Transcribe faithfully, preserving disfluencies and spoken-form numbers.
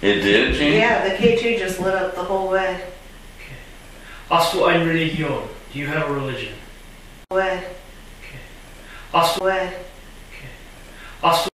It did, Jeanne? Yeah, the K two just lit up the whole way. Okay. Hast du eine Religion? Do you have a religion? Way. Okay. Hast du... Way. Okay. Hast du...